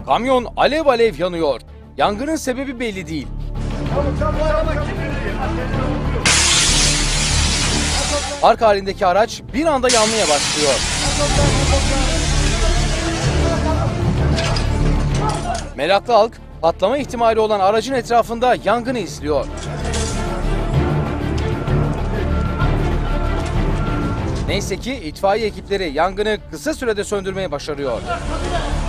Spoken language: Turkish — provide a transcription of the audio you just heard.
Kamyon alev alev yanıyor. Yangının sebebi belli değil. Park halindeki araç bir anda yanmaya başlıyor. Meraklı halk patlama ihtimali olan aracın etrafında yangını izliyor. Neyse ki itfaiye ekipleri yangını kısa sürede söndürmeyi başarıyor.